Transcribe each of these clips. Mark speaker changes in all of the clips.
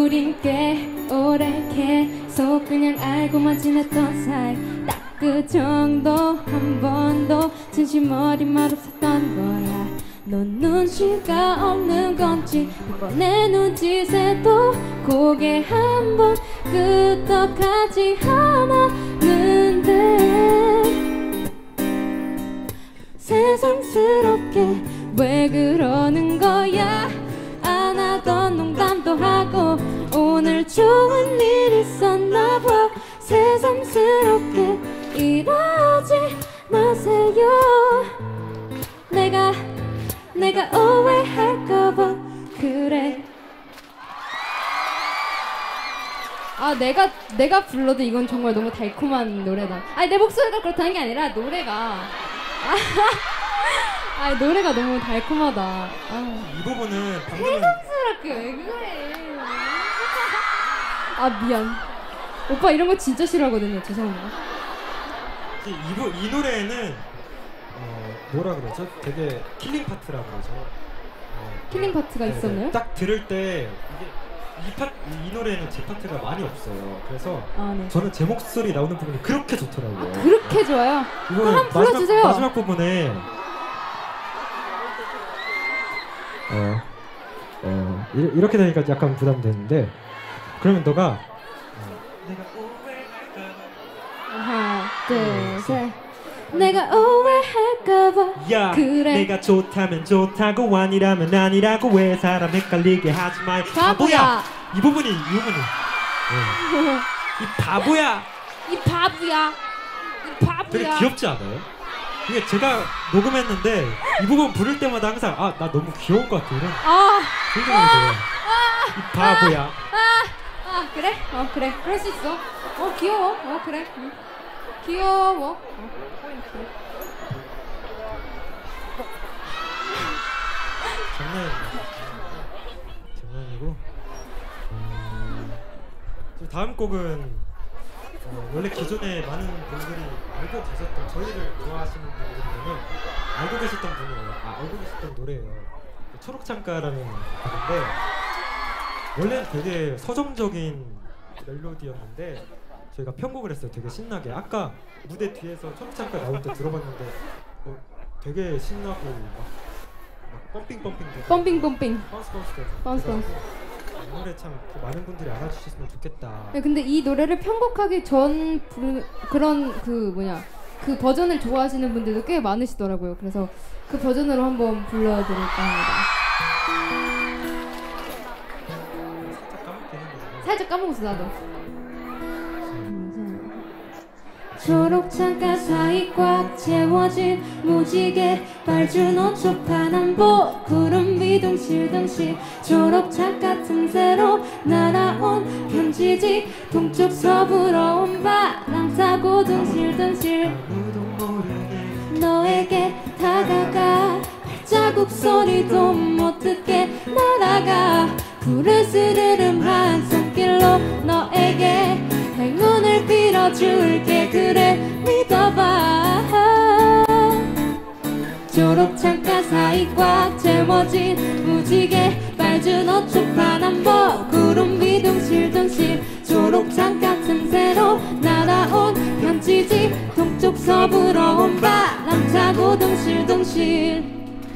Speaker 1: 우린 꽤 오래 계속 그냥 알고만 지냈던 사이 딱 그 정도 한 번도 진심 어린 말 없었던 거야 넌 눈치가 없는 건지 이번에 눈짓에도 고개 한번 끄덕하지 않았는데 세상스럽게 왜 그러는 거야 안 하던 농담도 하고 오늘 좋은 일 있었나 봐 새삼스럽게 이러지 마세요 내가 오해할까봐 그래 아 내가 불러도 이건 정말 너무 달콤한 노래다 아니 내 목소리가 그렇다는 게 아니라 노래가 아 노래가 너무 달콤하다 아.
Speaker 2: 이 부분은
Speaker 1: 새삼스럽게 왜 그래 아 미안 오빠 이런 거 진짜 싫어하거든요 죄송합니다
Speaker 2: 이 노래는 뭐라 그러죠? 되게 킬링 파트라 그러죠.
Speaker 1: 킬링 파트가
Speaker 2: 네네.
Speaker 1: 있었나요?
Speaker 2: 딱 들을 때 이 노래는 제 파트가 많이 없어요. 그래서
Speaker 1: 네.
Speaker 2: 저는 제 목소리 나오는 부분이 그렇게 좋더라고요.
Speaker 1: 아, 그렇게 좋아요? 그럼 한번 불러주세요.
Speaker 2: 마지막 부분에 이렇게 되니까 약간 부담되는데 그러면 너가
Speaker 1: 하나 둘셋 내가 오해할까봐
Speaker 2: 야
Speaker 1: 그래
Speaker 2: 내가 좋다면 좋다고 아니라면 아니라고 왜 사람 헷갈리게 하지 마 바보야 이 부분이 네. 이 바보야
Speaker 1: 이 바보야
Speaker 2: 되게 귀엽지 않아요? 이게 제가 녹음했는데 이 부분 부를 때마다 항상 아 나 너무 귀여운 것 같아 이런 생각이 들어요 이 바보야
Speaker 1: 그래? 그래 그럴 수 있어 귀여워 그래 귀여워
Speaker 2: 장난이고 다음 곡은 원래 기존에 많은 분들이 알고 계셨던 저희를 좋아하시는 분들이면 알고 계셨던 노래예요. 초록창가라는 곡인데 원래는 되게 서정적인 멜로디였는데 저희가 편곡을 했어요. 되게 신나게. 아까 무대 뒤에서 초록창가 나올 때 들어봤는데 되게 신나고 막 펌핑 바운스 이 노래 참 많은 분들이 알아주셨으면 좋겠다.
Speaker 1: 근데 이 노래를 편곡하기 전 그런 그 버전을 좋아하시는 분들도 꽤 많으시더라고요. 그래서 그 버전으로 한번 불러드릴까 합니다. 살짝 까먹었어 나도. 초록창가 사이 꽉 채워진 무지개 빨준 옷 초파남보 구름 비둥실둥실 초록창가 틈새로 날아온 편지지 동쪽 서부로 온 바람 타고 둥실둥실 너에게 다가가 발자국 소리도 못 듣게 날아가 불을 스르름한 손길로 너에게 행운을 빌어줄게 그래 믿어봐 초록창가 사이 꽉 채워진 무지개 빨준 옷 초파남보 구름 비둥실둥실 초록창가 틈새로 날아온 편지지 동쪽 서부로 온 바람 타고 둥실둥실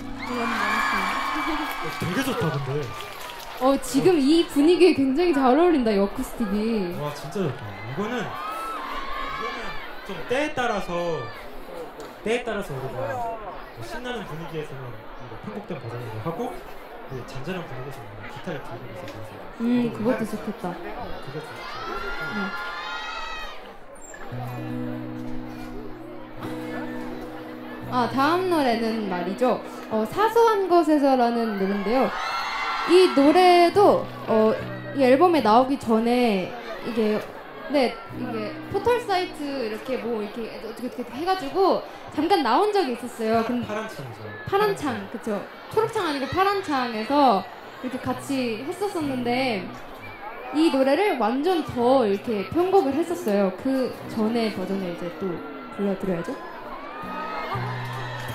Speaker 2: 되게 좋다 근데
Speaker 1: 지금 이 분위기에 굉장히 잘 어울린다 이 어쿠스틱이
Speaker 2: 와 진짜 좋다 이거는 좀 때에 따라서 우리가 신나는 분위기에서는 편곡된 버전으로 하고 잔잔한 분위기에서는 기타를 들고 있어서
Speaker 1: 그것도 좋겠다
Speaker 2: 그게 좋죠
Speaker 1: 다음 노래는 말이죠 사소한 것에서라는 노래인데요 이 노래도 이 앨범에 나오기 전에 이게 포털 사이트 이렇게 어떻게 해가지고 잠깐 나온 적이 있었어요. 파란 창 그쵸? 초록창 아니고 파란 창에서 이렇게 같이 했었었는데 이 노래를 완전 더 이렇게 편곡을 했었어요. 그 전에 버전을 이제 또 불러드려야죠.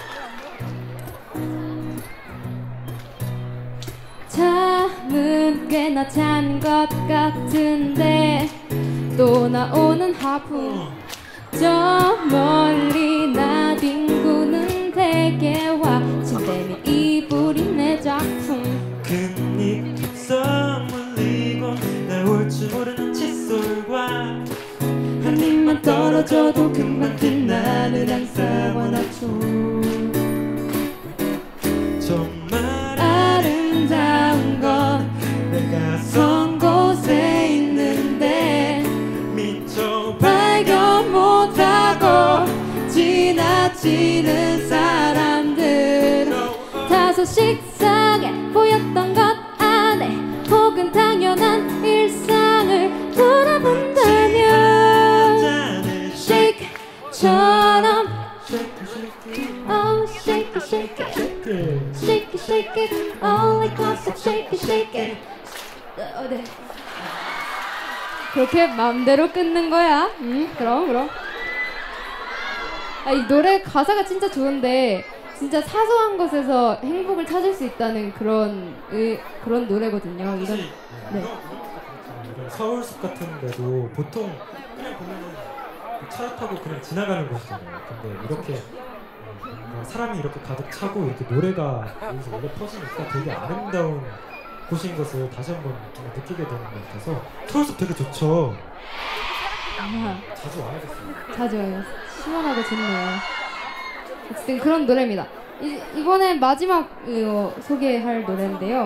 Speaker 1: 잠은 꽤나 찬 것 같은데 또 나오는 하품. 저 멀리 나뒹구는 대게와 침대 밑 이불이 내 작품.
Speaker 2: 끝잎 속 물리고 나올 줄 모르는 칫솔과 한 입만 떨어져도 금방 빛나는 양사원화초. 정말 아름다운 건 내가 선 곳에 있는데 미처 발견 못하고 지나치는 사람들.
Speaker 1: 다소 식상해 보였던 것 안에 혹은 당연한 일상을 돌아본다면 shake처럼 oh shake it shake it shake it shake it all like classic shake it shake it. 네. 그렇게 마음대로 끊는 거야. 그럼. 이 노래 가사가 진짜 좋은데 진짜 사소한 것에서 행복을 찾을 수 있다는 그런 노래거든요. 이런
Speaker 2: 서울숲 같은 데도 보통 그냥 보면은 차를 타고 그냥 지나가는 곳이잖아요. 근데 이렇게 사람이 이렇게 가득 차고 이렇게 노래가 여기서 원래 퍼지니까 되게 아름다운 곳인 것을 다시 한번 느끼게 되는 것 같아서 서울숲 되게 좋죠. 자주 와야겠어요.
Speaker 1: 자주 와요. 시원하고 좋네요. 어쨌든 그런 노래입니다. 이번에 마지막 소개할 노래인데요.